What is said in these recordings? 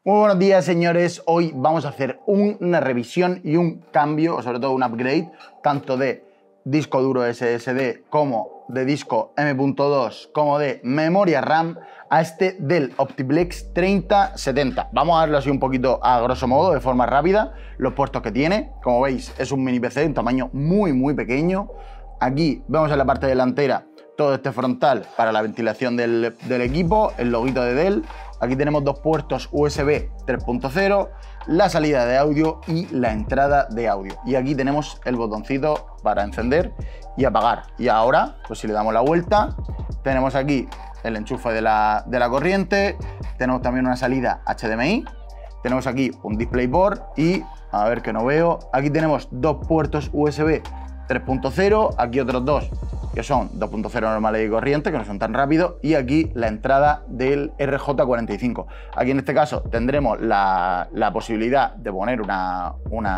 Muy buenos días, señores. Hoy vamos a hacer una revisión y un cambio, o sobre todo un upgrade, tanto de disco duro SSD como de disco M.2 como de memoria RAM a este Dell Optiplex 3070. Vamos a darlo así un poquito a grosso modo, de forma rápida, los puertos que tiene. Como veis, es un mini PC, un tamaño muy pequeño. Aquí vemos en la parte delantera todo este frontal para la ventilación del equipo, el loguito de Dell. Aquí tenemos dos puertos USB 3.0, la salida de audio y la entrada de audio. Y aquí tenemos el botoncito para encender y apagar. Y ahora, pues si le damos la vuelta, tenemos aquí el enchufe de la corriente, tenemos también una salida HDMI, tenemos aquí un DisplayPort y, a ver que no veo, aquí tenemos dos puertos USB 3.0, aquí otros dos que son 2.0 normales y corriente, que no son tan rápidos, y aquí la entrada del RJ45. Aquí en este caso tendremos la posibilidad de poner una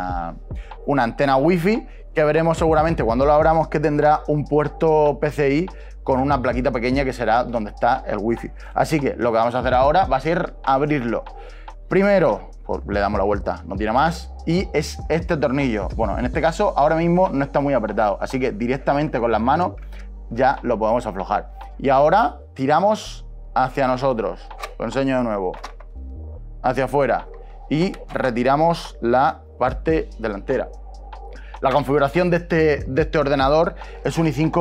antena Wi-Fi, que veremos seguramente cuando lo abramos que tendrá un puerto PCI con una plaquita pequeña que será donde está el Wi-Fi. Así que lo que vamos a hacer ahora va a ser abrirlo. Primero, pues le damos la vuelta, no tiene más, y es este tornillo. Bueno, en este caso ahora mismo no está muy apretado, así que directamente con las manos ya lo podemos aflojar. Y ahora tiramos hacia nosotros, lo enseño de nuevo, hacia afuera, y retiramos la parte delantera. La configuración de este ordenador es un i5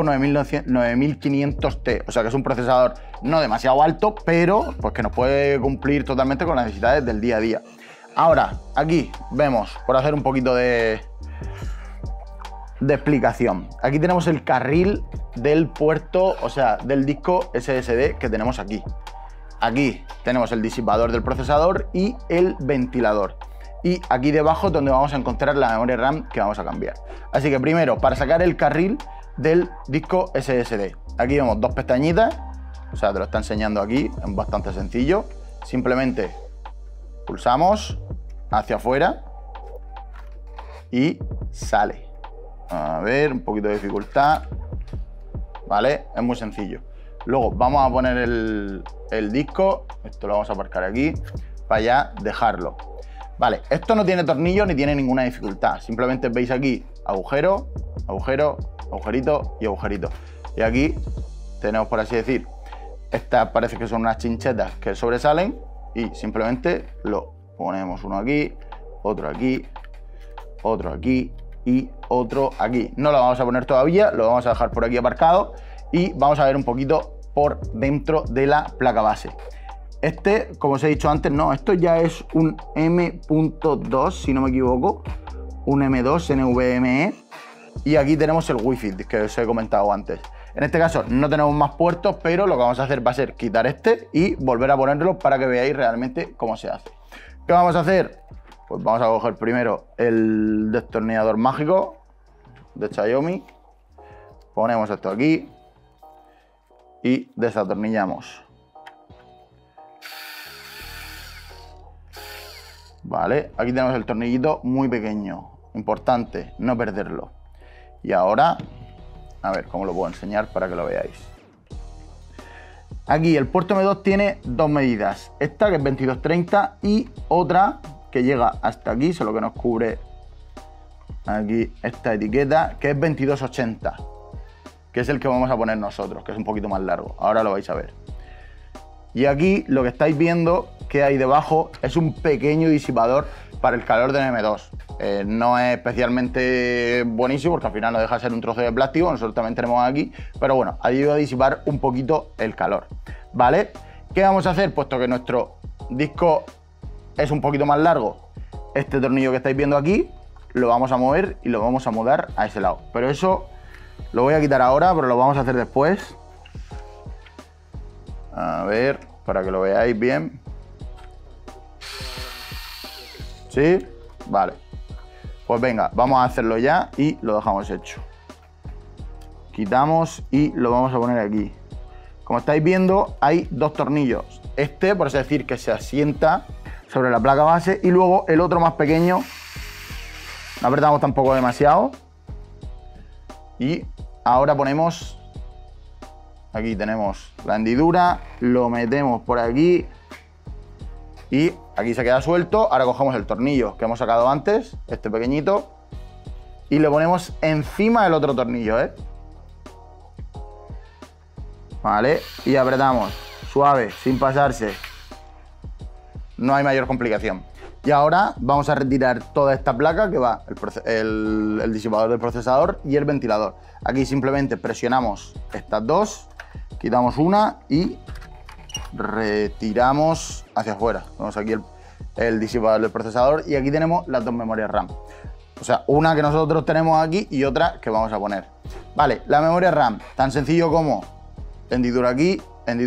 9500T, o sea que es un procesador no demasiado alto, pero pues que nos puede cumplir totalmente con las necesidades del día a día. Ahora, aquí vemos, por hacer un poquito de explicación, aquí tenemos el carril del puerto, o sea, del disco SSD que tenemos aquí. Aquí tenemos el disipador del procesador y el ventilador. Y aquí debajo es donde vamos a encontrar la memoria RAM que vamos a cambiar. Así que primero, para sacar el carril del disco SSD, aquí vemos dos pestañitas, o sea, te lo está enseñando aquí, es bastante sencillo. Simplemente pulsamos hacia afuera y sale. A ver, un poquito de dificultad. Vale, es muy sencillo. Luego vamos a poner el disco, esto lo vamos a aparcar aquí, para ya dejarlo. Vale, esto no tiene tornillo ni tiene ninguna dificultad. Simplemente veis aquí agujero, agujero, agujerito y agujerito. Y aquí tenemos, por así decir, estas parece que son unas chinchetas que sobresalen y simplemente lo ponemos uno aquí, otro aquí, otro aquí y otro aquí. No lo vamos a poner todavía, lo vamos a dejar por aquí aparcado y vamos a ver un poquito por dentro de la placa base. Este, como os he dicho antes, no, esto ya es un M.2, si no me equivoco, un M2 NVMe, y aquí tenemos el Wi-Fi que os he comentado antes. En este caso no tenemos más puertos, pero lo que vamos a hacer va a ser quitar este y volver a ponerlo para que veáis realmente cómo se hace. ¿Qué vamos a hacer? Pues vamos a coger primero el destornillador mágico de Xiaomi, ponemos esto aquí y desatornillamos. Vale, aquí tenemos el tornillito muy pequeño, importante no perderlo. Y ahora, a ver cómo lo puedo enseñar para que lo veáis. Aquí el puerto M2 tiene dos medidas, esta que es 2230 y otra que llega hasta aquí, solo que nos cubre aquí esta etiqueta, que es 2280, que es el que vamos a poner nosotros, que es un poquito más largo, ahora lo vais a ver. Y aquí lo que estáis viendo que hay debajo es un pequeño disipador para el calor del M2. No es especialmente buenísimo porque al final no deja de ser un trozo de plástico, nosotros también tenemos aquí, pero bueno, ayuda a disipar un poquito el calor, ¿vale? ¿Qué vamos a hacer? Puesto que nuestro disco es un poquito más largo, este tornillo que estáis viendo aquí lo vamos a mover y lo vamos a mudar a ese lado, pero eso lo voy a quitar ahora, pero lo vamos a hacer después. A ver, para que lo veáis bien. ¿Sí? Vale. Pues venga, vamos a hacerlo ya y lo dejamos hecho. Quitamos y lo vamos a poner aquí. Como estáis viendo, hay dos tornillos. Este, por así decir, que se asienta sobre la placa base y luego el otro más pequeño. No apretamos tampoco demasiado. Y ahora ponemos... Aquí tenemos la hendidura, lo metemos por aquí y Aquí se queda suelto. Ahora cogemos el tornillo que hemos sacado antes, este pequeñito, y le ponemos encima del otro tornillo, ¿eh? Vale, y apretamos. Suave, sin pasarse. No hay mayor complicación. Y ahora vamos a retirar toda esta placa que va el disipador del procesador y el ventilador. Aquí simplemente presionamos estas dos, quitamos una y retiramos hacia afuera. Tenemos aquí el disipador del procesador y aquí tenemos las dos memorias RAM. O sea, una que nosotros tenemos aquí y otra que vamos a poner. Vale, la memoria RAM, tan sencillo como hendidura aquí,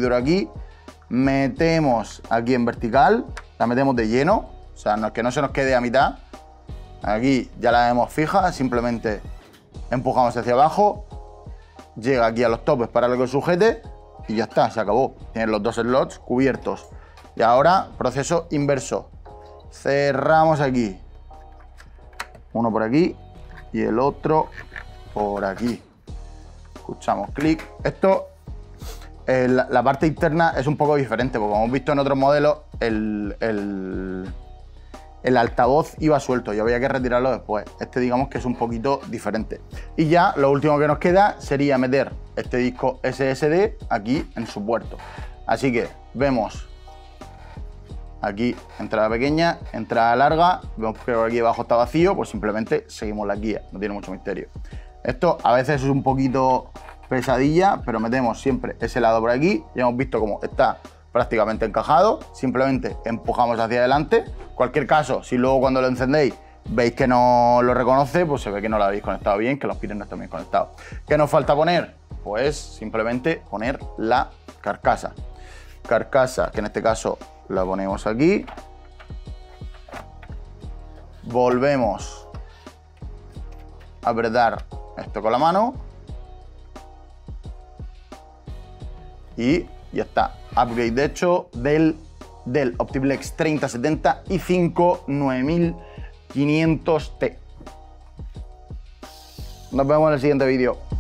metemos aquí en vertical, la metemos de lleno, o sea, que no se nos quede a mitad. Aquí ya la vemos fija, simplemente empujamos hacia abajo, llega aquí a los topes para que sujete y ya está, se acabó. Tienen los dos slots cubiertos. Y ahora, proceso inverso. Cerramos aquí. Uno por aquí y el otro por aquí. Escuchamos clic. Esto, la parte interna es un poco diferente, porque como hemos visto en otros modelos, el altavoz iba suelto y había que retirarlo después. Este digamos que es un poquito diferente. Y ya lo último que nos queda sería meter este disco SSD aquí en su puerto. Así que vemos aquí entrada pequeña, entrada larga, vemos que aquí abajo está vacío, pues simplemente seguimos la guía, no tiene mucho misterio. Esto a veces es un poquito pesadilla, pero metemos siempre ese lado por aquí, ya hemos visto cómo está prácticamente encajado, simplemente empujamos hacia adelante. Cualquier caso, si luego cuando lo encendéis veis que no lo reconoce, pues se ve que no lo habéis conectado bien, que los pines no están bien conectados. ¿Qué nos falta poner? Pues simplemente poner la carcasa. Carcasa, que en este caso la ponemos aquí. Volvemos a apretar esto con la mano. Y ya está. Upgrade hecho del Optiplex 3070 i5 9500T. Nos vemos en el siguiente vídeo.